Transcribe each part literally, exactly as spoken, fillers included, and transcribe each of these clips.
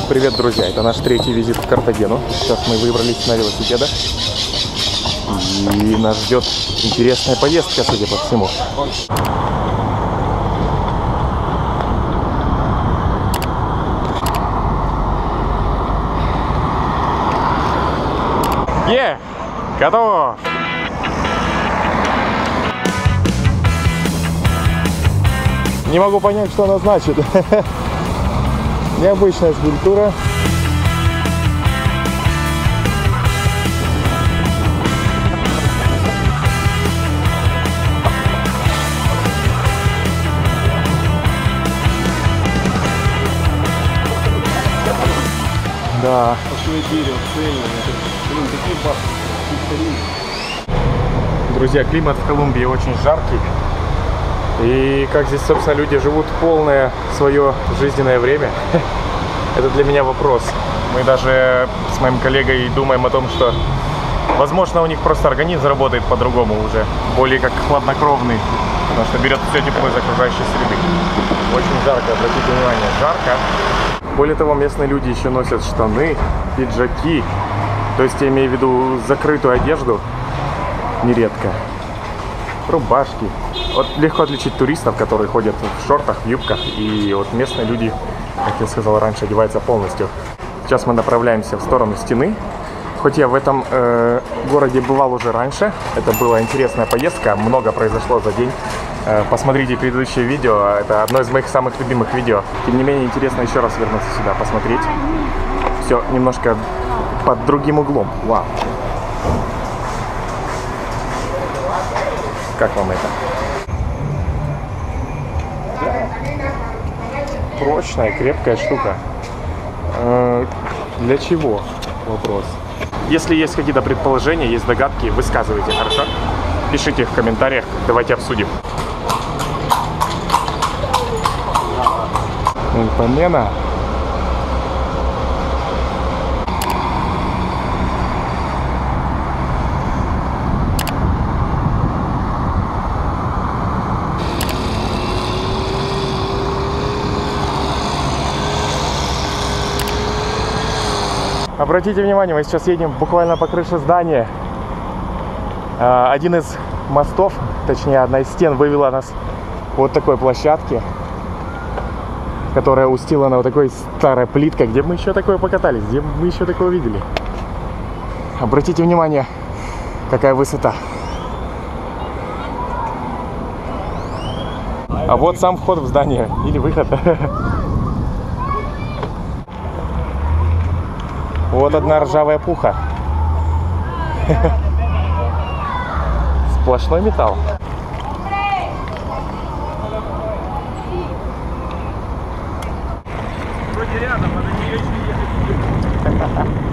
Привет, друзья! Это наш третий визит в Картагену. Сейчас мы выбрались на велосипедах. И нас ждет интересная поездка, судя по всему. Е! Готово! Не могу понять, что она значит. Необычная скульптура. Да. Друзья, климат в Колумбии очень жаркий. И как здесь, собственно, люди живут полное свое жизненное время, это для меня вопрос. Мы даже с моим коллегой думаем о том, что, возможно, у них просто организм работает по-другому уже, более как хладнокровный, потому что берет все тепло из окружающей среды. Очень жарко, обратите внимание, жарко. Более того, местные люди еще носят штаны, пиджаки, то есть я имею в виду закрытую одежду, нередко, рубашки. Вот легко отличить туристов, которые ходят в шортах, в юбках, и вот местные люди, как я сказал раньше, одеваются полностью. Сейчас мы направляемся в сторону стены. Хоть я в этом э, городе бывал уже раньше, это была интересная поездка, много произошло за день. Э, посмотрите предыдущее видео, это одно из моих самых любимых видео. Тем не менее, интересно еще раз вернуться сюда, посмотреть. Все немножко под другим углом. Вау! Как вам это? Прочная, крепкая штука. Э, для чего? Вопрос. Если есть какие-то предположения, есть догадки, высказывайте, хорошо? Пишите в комментариях, давайте обсудим. Помена. Обратите внимание, мы сейчас едем буквально по крыше здания. Один из мостов, точнее одна из стен, вывела нас к вот такой площадке, которая устилана вот такой старой плиткой. Где мы еще такое покатались? Где мы еще такое видели? Обратите внимание, какая высота. А вот сам вход в здание или выход. Вот одна ржавая пуха. Сплошной металл. Вроде рядом, а на нее еще ехать.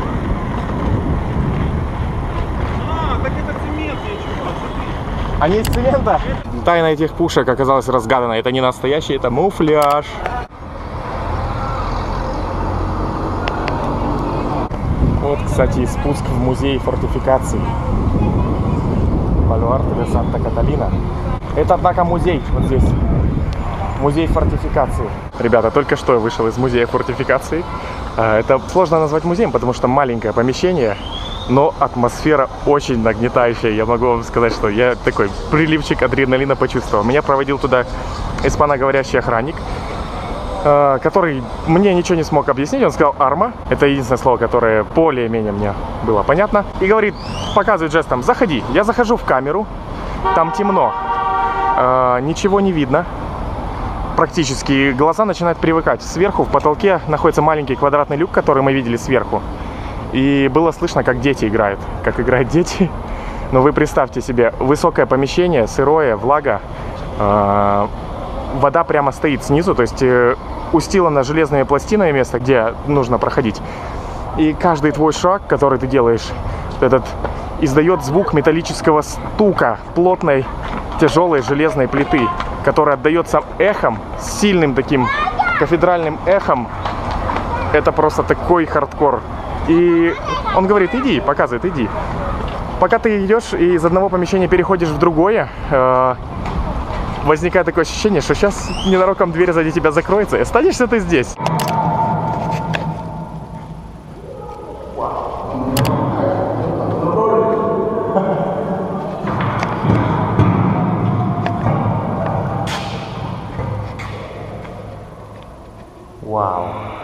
А, так это цементные, чувак, смотри. Они из цемента? Тайна этих пушек оказалась разгадана. Это не настоящий, это муфляж. Вот, кстати, спуск в музей фортификаций. Балуарте де Санта-Каталина. Это, однако, музей вот здесь. Музей фортификации. Ребята, только что я вышел из музея фортификации. Это сложно назвать музеем, потому что маленькое помещение, но атмосфера очень нагнетающая. Я могу вам сказать, что я такой приливчик адреналина почувствовал. Меня проводил туда испаноговорящий охранник, который мне ничего не смог объяснить. Он сказал «арма». Это единственное слово, которое более-менее мне было понятно. И говорит, показывает жестом «заходи». Я захожу в камеру, там темно, э, ничего не видно. Практически глаза начинают привыкать. Сверху в потолке находится маленький квадратный люк, который мы видели сверху. И было слышно, как дети играют. Как играют дети. Но вы представьте себе, высокое помещение, сырое, влага. Э, вода прямо стоит снизу, то есть э, устилано железными пластинами место, где нужно проходить. И каждый твой шаг, который ты делаешь, этот издает звук металлического стука плотной, тяжелой железной плиты, который отдается эхом, сильным таким кафедральным эхом. Это просто такой хардкор. И он говорит, иди, показывает, иди. Пока ты идешь и из одного помещения переходишь в другое, э, возникает такое ощущение, что сейчас ненароком дверь сзади тебя закроется, и останешься ты здесь. Вау.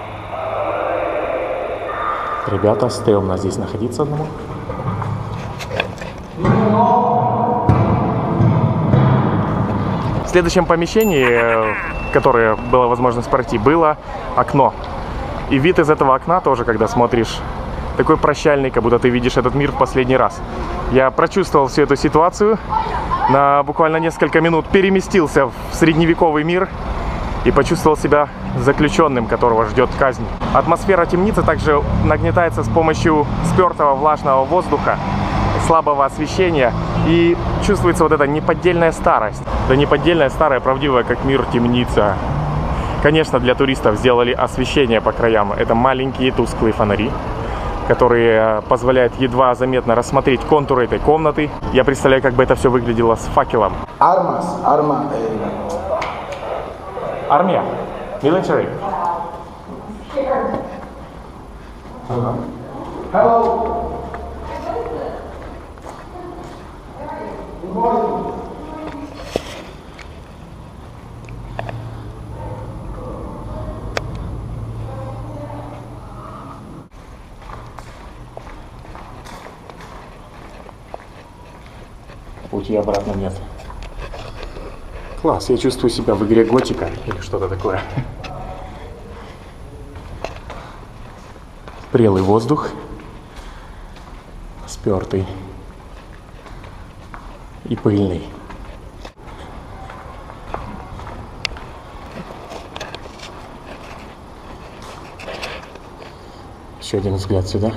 Ребята, стрёмно здесь находиться одному. В следующем помещении, которое было возможность пройти, было окно. И вид из этого окна тоже, когда смотришь, такой прощальный, как будто ты видишь этот мир в последний раз. Я прочувствовал всю эту ситуацию, на буквально несколько минут переместился в средневековый мир и почувствовал себя заключенным, которого ждет казнь. Атмосфера темницы также нагнетается с помощью спертого влажного воздуха, слабого освещения, и чувствуется вот эта неподдельная старость. Да неподдельная, старая, правдивая, как мир, темница. Конечно, для туристов сделали освещение по краям. Это маленькие тусклые фонари, которые позволяют едва заметно рассмотреть контуры этой комнаты. Я представляю, как бы это все выглядело с факелом. Armas, arma, eh, Армия. Military. Hello. Пути обратно нет. Класс, я чувствую себя в игре Готика или что-то такое. Прелый воздух, спертый и пыльный. Еще один взгляд сюда.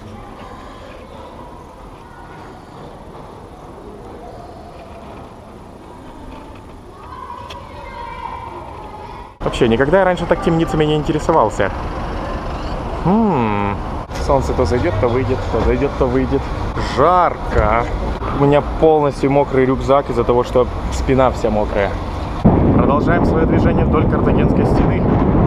Вообще, никогда я раньше так темницами не интересовался. М-м-м. Солнце то зайдет, то выйдет, то зайдет, то выйдет. Жарко. У меня полностью мокрый рюкзак из-за того, что спина вся мокрая. Продолжаем свое движение вдоль Картагенской стены.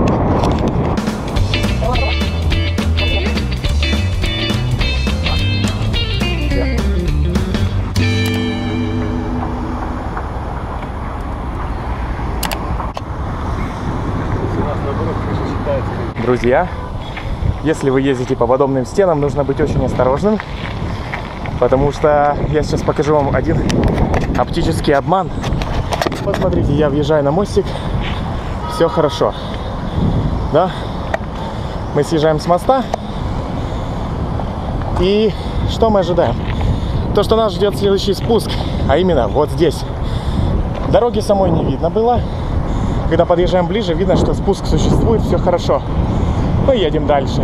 Друзья, если вы ездите по подобным стенам, нужно быть очень осторожным, потому что я сейчас покажу вам один оптический обман. Посмотрите, я въезжаю на мостик, все хорошо, да? Мы съезжаем с моста, и что мы ожидаем? То, что нас ждет следующий спуск, а именно вот здесь. Дороги самой не видно было. Когда подъезжаем ближе, видно, что спуск существует, все хорошо. Мы едем дальше.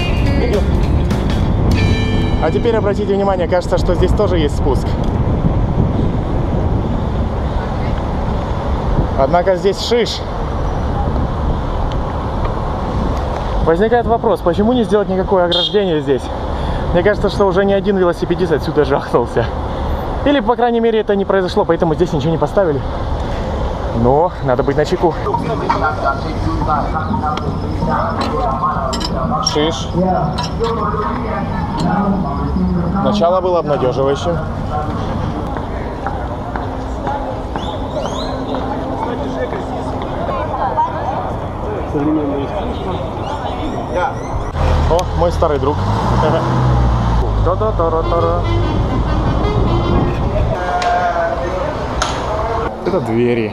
А теперь обратите внимание, кажется, что здесь тоже есть спуск. Однако здесь шиш. Возникает вопрос, почему не сделать никакое ограждение здесь? Мне кажется, что уже ни один велосипедист отсюда жахнулся. Или, по крайней мере, это не произошло, поэтому здесь ничего не поставили. Но надо быть начеку. Шиш. Начало было обнадеживающим. О, мой старый друг. Это двери.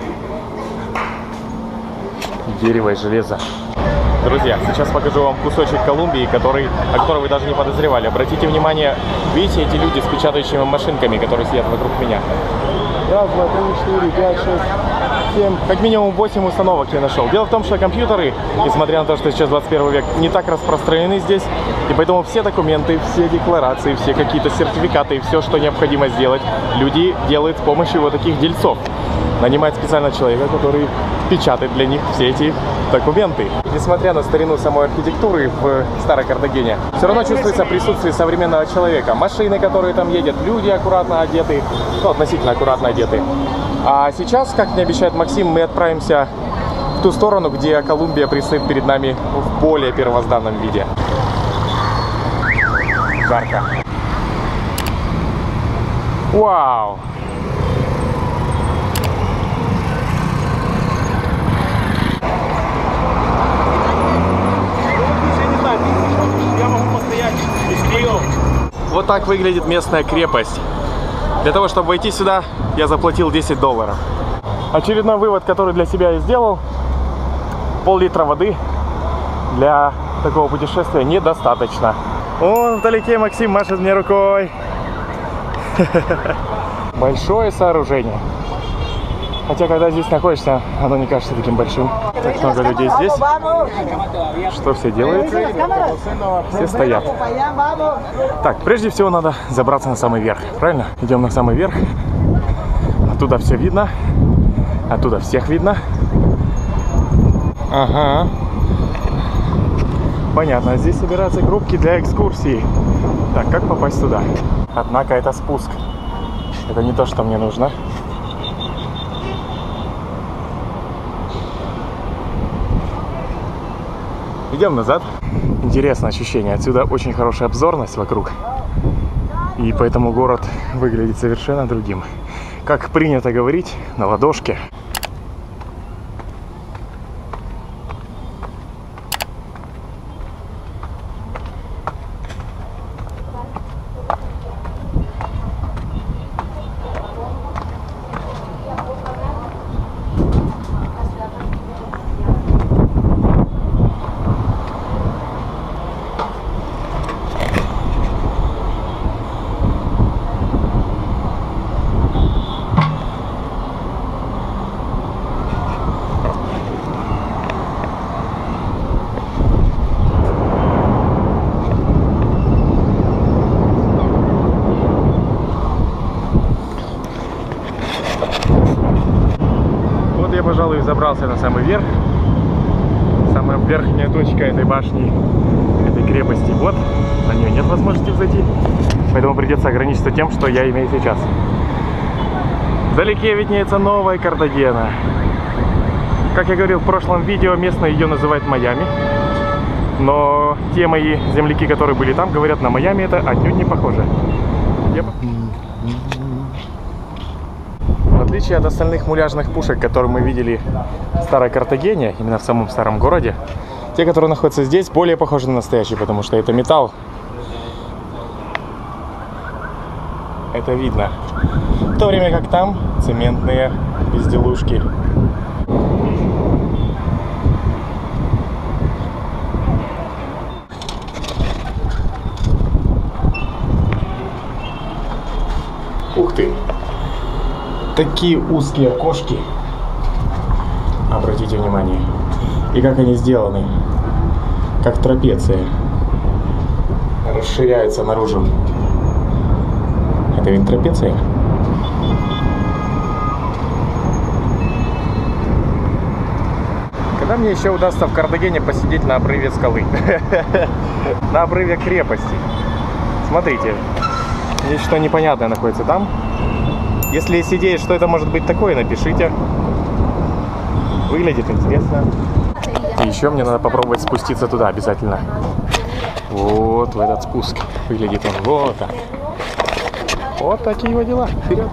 Дерево и железо. Друзья, сейчас покажу вам кусочек Колумбии, который, о котором вы даже не подозревали. Обратите внимание, видите эти люди с печатающими машинками, которые сидят вокруг меня? Раз, два, три, четыре, пять, шесть, семь. Как минимум восемь установок я нашел. Дело в том, что компьютеры, несмотря на то, что сейчас двадцать первый век, не так распространены здесь. И поэтому все документы, все декларации, все какие-то сертификаты, все, что необходимо сделать, люди делают с помощью вот таких дельцов. Нанимает специально человека, который печатает для них все эти документы. Несмотря на старину самой архитектуры в Старой Картагене, все равно чувствуется присутствие современного человека. Машины, которые там едут, люди аккуратно одеты, ну, относительно аккуратно одеты. А сейчас, как мне обещает Максим, мы отправимся в ту сторону, где Колумбия предстоит перед нами в более первозданном виде. Жарко. Вау! так выглядит местная крепость. Для того, чтобы войти сюда, я заплатил десять долларов. Очередной вывод, который для себя я сделал. Пол-литра воды для такого путешествия недостаточно. Вон вдалеке Максим машет мне рукой. Большое сооружение. Хотя, когда здесь находишься, оно не кажется таким большим. Так много людей здесь. Что все делают? Все стоят. Так, прежде всего надо забраться на самый верх. Правильно? Идем на самый верх. Оттуда все видно. Оттуда всех видно. Ага. Понятно. Здесь собираются группки для экскурсии. Так, как попасть туда? Однако это спуск. Это не то, что мне нужно. Идем назад. Интересное ощущение. Отсюда очень хорошая обзорность вокруг. И поэтому город выглядит совершенно другим. Как принято говорить, на ладошке. Пожалуй, забрался на самый верх. Самая верхняя точка этой башни, этой крепости. Вот, на нее нет возможности взойти. Поэтому придется ограничиться тем, что я имею сейчас. Вдалеке виднеется новая Картагена. Как я говорил в прошлом видео, местные ее называют Майами. Но те мои земляки, которые были там, говорят, на Майами это отнюдь не похоже. Я... В отличие от остальных муляжных пушек, которые мы видели в старой Картагене, именно в самом старом городе, те, которые находятся здесь, более похожи на настоящие, потому что это металл. Это видно. В то время как там цементные безделушки. Ух ты! Такие узкие окошки. Обратите внимание. И как они сделаны. Как трапеция. Расширяются наружу. Это ведь трапеция. Когда мне еще удастся в Картагене посидеть на обрыве скалы? На обрыве крепости. Смотрите. Нечто непонятное находится там. Если есть идея, что это может быть такое, напишите. Выглядит интересно. И еще мне надо попробовать спуститься туда обязательно. Вот в этот спуск. Выглядит он вот так. Вот такие его дела. Вперед!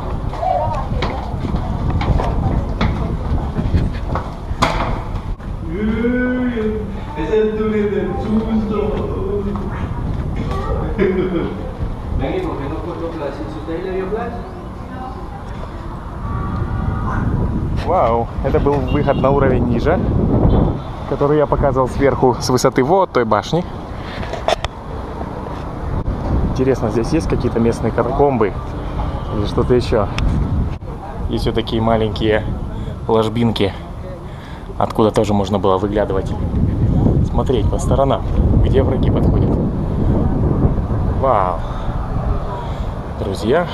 Вау, это был выход на уровень ниже, который я показывал сверху с высоты вот той башни. Интересно, здесь есть какие-то местные катакомбы или что-то еще? Есть вот такие маленькие ложбинки, откуда тоже можно было выглядывать, смотреть по сторонам, где враги подходят. Вау, друзья.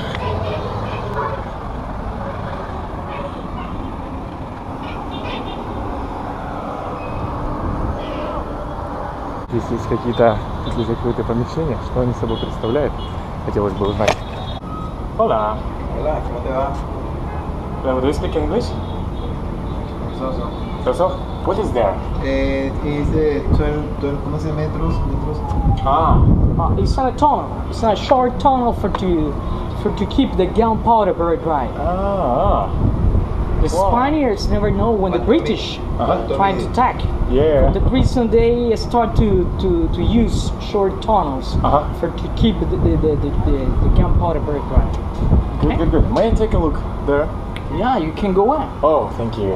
Здесь есть какие-то такие закрытые помещения. Что они собой представляют? Хотелось бы узнать. Hola. Hola, ¿cómo te va? Do you speak English? So, so. So, so. What is there? Eh, is the twelve, twelve, ¿cómo se dice? Metros, metros. Ah. Uh, it's not a tunnel. It's not a short tunnel for to for to keep the gunpowder very dry. Ah. The Spaniards never know when the British Uh-huh. trying to attack. Yeah. The reason they start to, to, to use short tunnels Uh-huh. for to keep the the, the, the, the, the gunpowder very dry. Good, good, good. May I take a look there? Yeah, you can go in. Oh, thank you.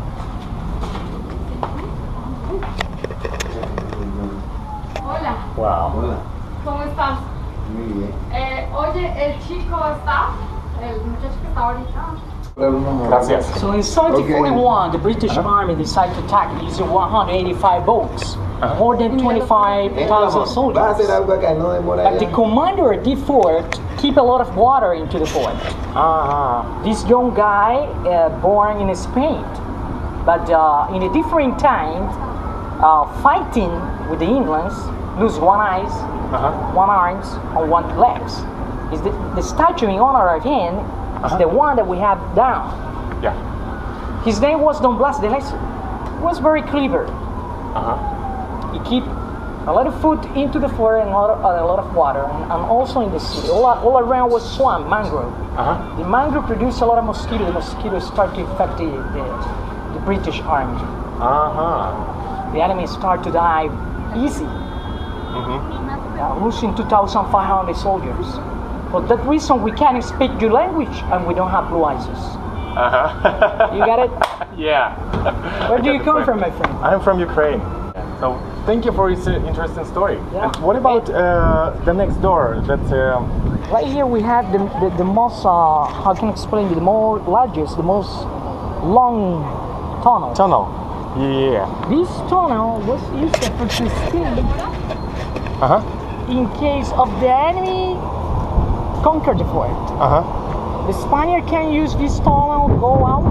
Hola, Wow. Hola. ¿cómo estás? Muy bien. Eh, oye, el chico está, el muchacho que está ahorita. Gracias. So in seventeen forty-one, the British Uh-huh. Army decided to attack using one hundred eighty-five boats, Uh-huh. more than twenty-five thousand Va a hacer soldiers. algo acá, no demora But the ya. commander at the fort keep a lot of water into the fort. Ah, This young guy, uh, born in Spain, but uh, in a different time, uh, fighting with the Englands, lose one eyes, uh-huh. one arms, and one legs. Is the, the statue in honor of him is Uh-huh. the one that we have down. Yeah. His name was Don Blas de Lezo. He was very clever. Uh-huh. He keep a lot of food into the fort and a lot of, uh, a lot of water, and, and also in the city. All, all around was swamp, mangrove. Uh-huh. The mangrove produced a lot of mosquitoes. The mosquitoes start to infect the, the, the British army. Uh-huh. The enemy start to die easy, Mm-hmm. uh, losing two thousand five hundred soldiers. For that reason, we can't speak your language and we don't have blue eyes. Uh-huh. You got it? Yeah. Where do I you got come the from, point. my friend? I'm from Ukraine. So thank you for this uh, interesting story. Yeah. And what about uh, the next door? That um, Right here we have the, the, the most, uh, how can I explain it, the more largest, the most long tunnel. tunnel. Yeah. This tunnel was used for to steam Uh-huh. in case of the enemy conquer the fort. Uh-huh. The Spaniard can use this tunnel, go out,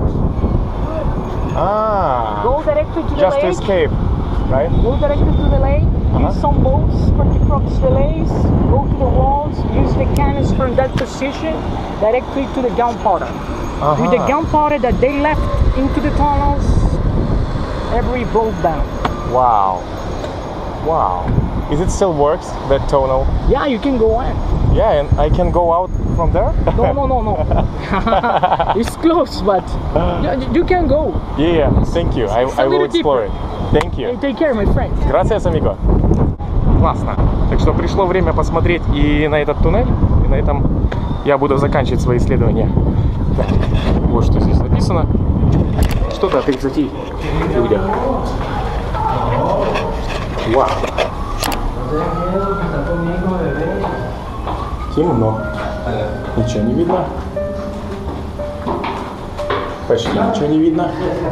Ah. go directly to the Just to lake, escape, right? go directly to the lake, Uh-huh. use some boats for to cross the lakes, go to the walls, use the cannons from that position directly to the gunpowder. With the Uh-huh. gunpowder that they left into the tunnels, every broke down. Wow. Wow. Is it still works, that tunnel? Yeah, you can go in. Yeah, and I can go out from there? No, no, no, no. It's close, but yeah, you can go. Yeah, thank you. I, It's a I will little explore it. Thank you. Hey, take care, my friend. Gracias, amigo. Классно. Так что пришло время посмотреть и на этот туннель, и на этом я буду заканчивать свои исследования. Так, вот что здесь написано. Что-то о тридцати людях. Вау. Темно. Ничего не видно. Почти ничего не видно.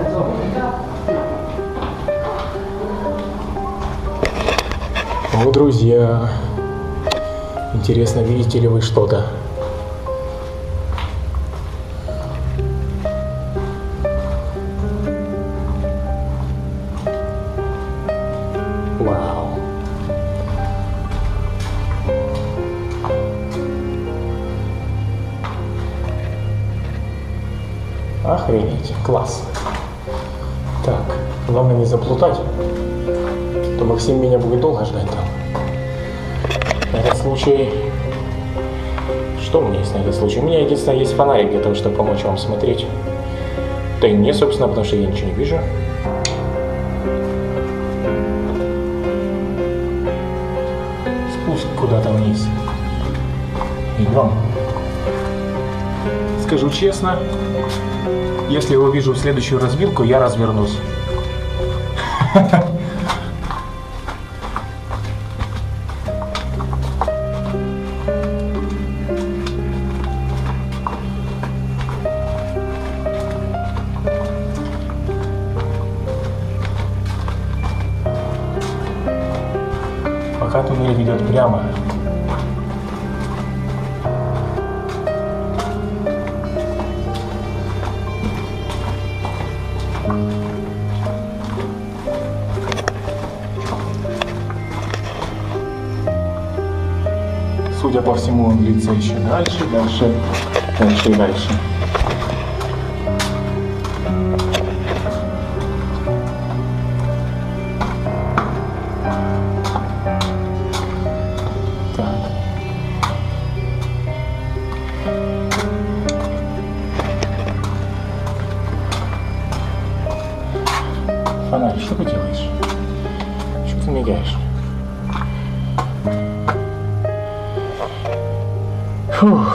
О, друзья, интересно, видите ли вы что-то? Вау. Охренеть, класс. Так, главное не заплутать, то Максим меня будет долго ждать там. На этот случай... Что у меня есть на этот случай? У меня единственное есть фонарик для того, чтобы помочь вам смотреть. Да и мне, собственно, потому что я ничего не вижу. Спуск куда-то вниз. Идем. Скажу честно, если я увижу следующую развилку, я развернусь. Пока туннель ведет прямо. Судя по всему, он длится еще дальше, дальше, дальше и дальше. Так. фонарь, что ты делаешь? Что ты мигаешь? Фух.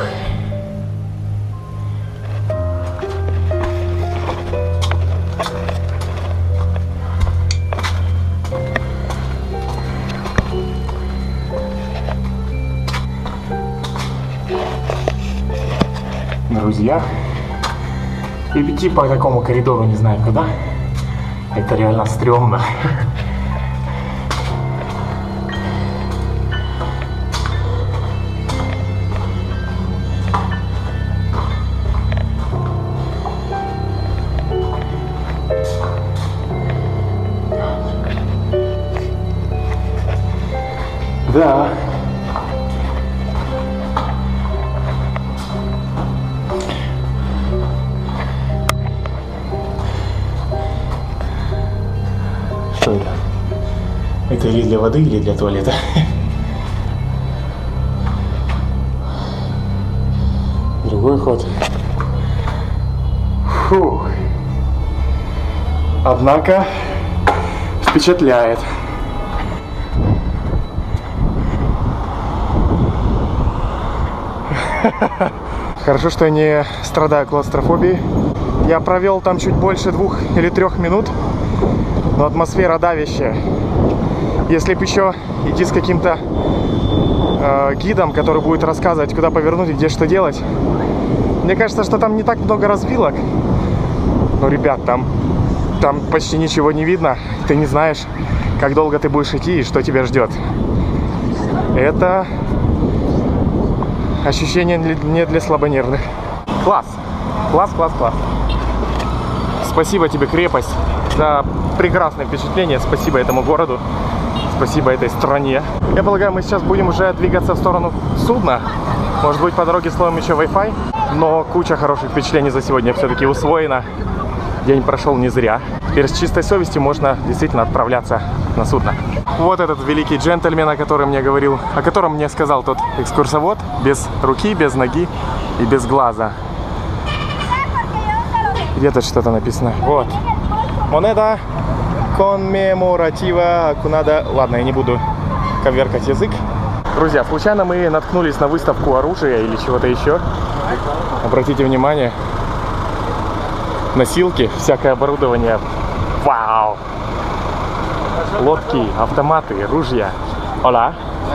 Друзья, идти по такому коридору не знаю куда, это реально стрёмно. Да. Что это? Это или для воды, или для туалета? Другой ход. Фух. Однако впечатляет. Хорошо, что я не страдаю клаустрофобией. Я провел там чуть больше двух или трех минут, но атмосфера давящая. Если бы еще идти с каким-то э, гидом, который будет рассказывать, куда повернуть и где что делать. Мне кажется, что там не так много развилок. Но, ребят, там, там почти ничего не видно. Ты не знаешь, как долго ты будешь идти и что тебя ждет. Это ощущение не для слабонервных. Класс! Класс, класс, класс. Спасибо тебе, крепость, за прекрасное впечатление. Спасибо этому городу. Спасибо этой стране. Я полагаю, мы сейчас будем уже двигаться в сторону судна. Может быть, по дороге словим еще Wi-Fi. Но куча хороших впечатлений за сегодня все-таки усвоена. День прошел не зря. Теперь с чистой совестью можно действительно отправляться на судно. Вот этот великий джентльмен, о котором мне говорил, о котором мне сказал тот экскурсовод. Без руки, без ноги и без глаза. Где-то что-то написано. Вот. Монеда конмеморатива Акунада. Ладно, я не буду коверкать язык. Друзья, случайно мы наткнулись на выставку оружия или чего-то еще. Обратите внимание. Носилки, всякое оборудование. Вау! Лодки, автоматы, ружья. Ола.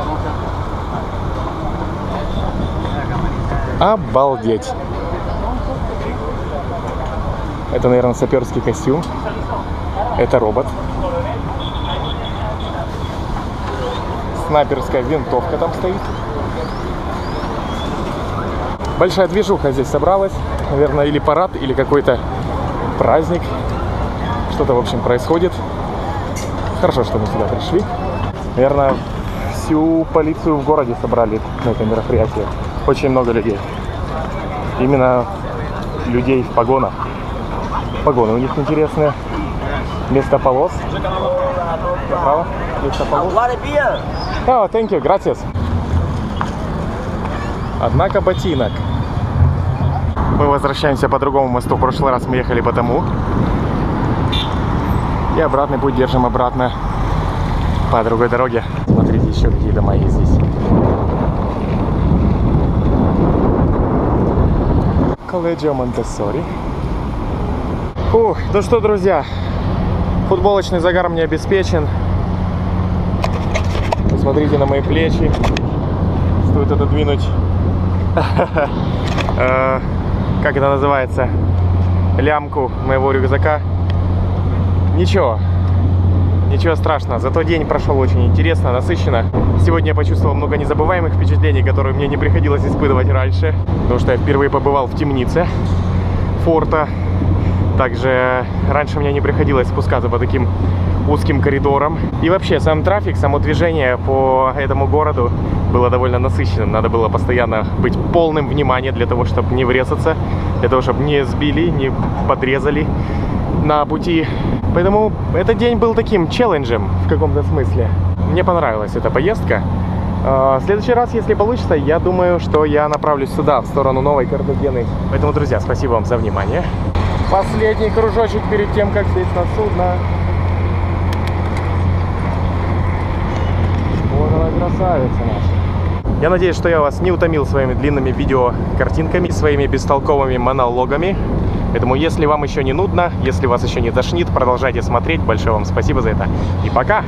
Обалдеть. Это, наверное, саперский костюм. Это робот. Снайперская винтовка там стоит. Большая движуха здесь собралась. Наверное, или парад, или какой-то праздник. Что-то, в общем, происходит. Хорошо, что мы сюда пришли. Наверное, всю полицию в городе собрали на это мероприятие. Очень много людей. Именно людей в погонах. Погоны у них интересные. Вместо полос. Направо. Вместо полос. Oh, thank you, gracias. Однако ботинок. Мы возвращаемся по другому мосту. В прошлый раз мы ехали по тому. И обратный путь держим обратно по другой дороге. Смотрите, еще какие дома есть здесь. Колледжио Монтессори. Ух, ну что, друзья, футболочный загар мне обеспечен. Посмотрите на мои плечи. Стоит отодвинуть, как это называется, лямку моего рюкзака. Ничего, ничего страшного. Зато день прошел очень интересно, насыщенно. Сегодня я почувствовал много незабываемых впечатлений, которые мне не приходилось испытывать раньше. Потому что я впервые побывал в темнице форта. Также раньше мне не приходилось спускаться по таким узким коридорам. И вообще, сам трафик, само движение по этому городу было довольно насыщенным. Надо было постоянно быть полным внимания для того, чтобы не врезаться, для того, чтобы не сбили, не подрезали на пути. Поэтому этот день был таким челленджем в каком-то смысле. Мне понравилась эта поездка. В следующий раз, если получится, я думаю, что я направлюсь сюда, в сторону Новой Картагены. Поэтому, друзья, спасибо вам за внимание. Последний кружочек перед тем, как сесть на судно. красавица наша. Я надеюсь, что я вас не утомил своими длинными видеокартинками, своими бестолковыми монологами. Поэтому, если вам еще не нудно, если вас еще не тошнит, продолжайте смотреть. Большое вам спасибо за это. И пока!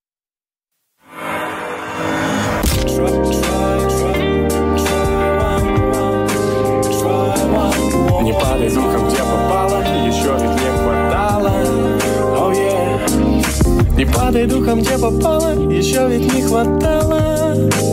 Не падай духом, где попало, еще ведь не хватало. Oh, yeah. Не падай духом, где попало, еще ведь не хватало.